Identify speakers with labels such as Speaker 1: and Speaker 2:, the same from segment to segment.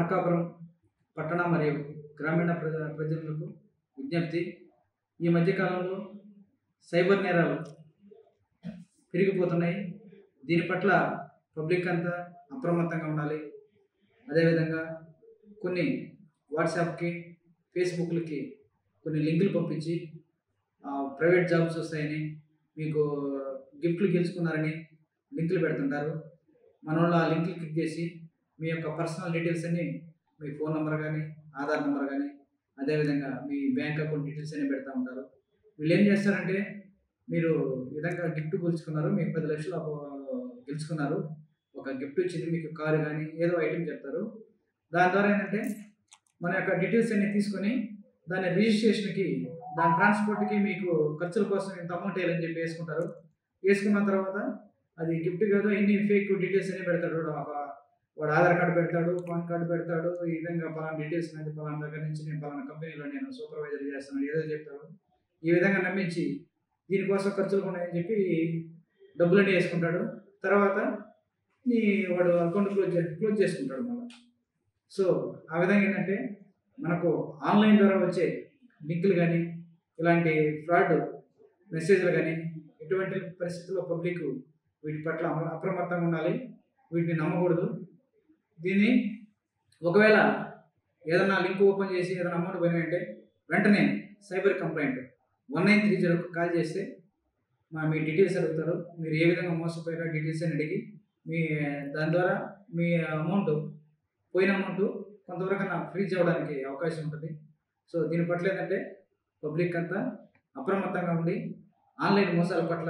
Speaker 1: మార్కాపురం పట్టణ మరియు గ్రామీణ ప్రజలకు విజ్ఞప్తి. ఈ మధ్య కాలంలో సైబర్ నేరాలు పెరిగిపోతున్నాయి. దీని పట్ల పబ్లిక్ అంతా అప్రమత్తంగా ఉండాలి. అదేవిధంగా కొన్ని వాట్సాప్‌కి, ఫేస్‌బుక్‌లకి కొన్ని లింకులు పంపించి ప్రైవేట్ జాబ్స్ వస్తాయని, మీకు గిఫ్ట్లు గెలుచుకున్నారని లింకులు పెడుతుంటారు. మనోళ్ళు ఆ లింకులు క్లిక్ చేసి మీ యొక్క పర్సనల్ డీటెయిల్స్ అన్నీ, మీ ఫోన్ నంబర్ కానీ, ఆధార్ నంబర్ కానీ, అదేవిధంగా మీ బ్యాంక్ అకౌంట్ డీటెయిల్స్ అన్నీ పెడతా ఉంటారు. వీళ్ళు ఏం చేస్తారంటే, మీరు ఈ విధంగా గిఫ్ట్ గెలుచుకున్నారు, మీకు 10,00,000 గెలుచుకున్నారు, ఒక గిఫ్ట్ వచ్చింది, మీకు కారు కానీ ఏదో ఐటెం చెప్తారు. దాని ద్వారా ఏంటంటే మన యొక్క డీటెయిల్స్ అన్నీ తీసుకొని దాని రిజిస్ట్రేషన్‌కి, దాని ట్రాన్స్‌పోర్ట్‌కి మీకు ఖర్చుల కోసం ఇంత అమౌంట్ వేయాలని చెప్పి వేసుకుంటారు. వేసుకున్న తర్వాత అది గిఫ్ట్ కాదు, ఇన్ని ఫేక్ డీటెయిల్స్ అన్నీ పెడతాడు. వాడు ఆధార్ కార్డ్ పెడతాడు, పాన్ కార్డ్ పెడతాడు. ఈ విధంగా పలానా డీటెయిల్స్ నాది, పలానా దగ్గర నుంచి నేను పలానా కంపెనీలో నేను సూపర్వైజర్ చేస్తున్నాను ఏదో చెప్తాడు. ఈ విధంగా నమ్మించి దీనికోసం ఖర్చులు ఉన్నాయని చెప్పి డబ్బులన్నీ వేసుకుంటాడు. తర్వాత వాడు అకౌంట్ క్లోజ్ చేసుకుంటాడు మళ్ళీ. సో ఆ విధంగా ఏంటంటే మనకు ఆన్లైన్ ద్వారా వచ్చే లింకులు కానీ, ఇలాంటి ఫ్రాడ్ మెసేజ్లు కానీ, ఎటువంటి పరిస్థితుల్లో పబ్లిక్ వీటి పట్ల అప్రమత్తంగా ఉండాలి. వీటిని నమ్మకూడదు. దీన్ని ఒకవేళ ఏదైనా లింక్ ఓపెన్ చేసి ఏదైనా అమౌంట్ పోయినాయంటే వెంటనే సైబర్ కంప్లైంట్ 1930కు కాల్ చేస్తే మీ డీటెయిల్స్ అడుగుతారు. మీరు ఏ విధంగా మోసపోయారో డీటెయిల్స్ అని అడిగి దాని ద్వారా మీ అమౌంట్, పోయిన అమౌంట్ కొంతవరకన్నా ఫ్రీజ్ అవ్వడానికి అవకాశం ఉంటుంది. సో దీని పట్ల ఏంటంటే పబ్లిక్ అంతా అప్రమత్తంగా ఉండి, ఆన్లైన్ మోసాల పట్ల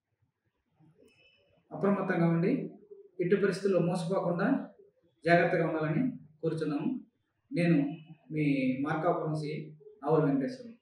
Speaker 1: అప్రమత్తంగా ఉండి, ఎట్టి పరిస్థితుల్లో మోసపోకుండా జాగ్రత్తగా ఉండాలని కోరుచున్నాము. నేను మీ మార్కాపురం సి ఆవుల వెంకటేశ్వరరావు.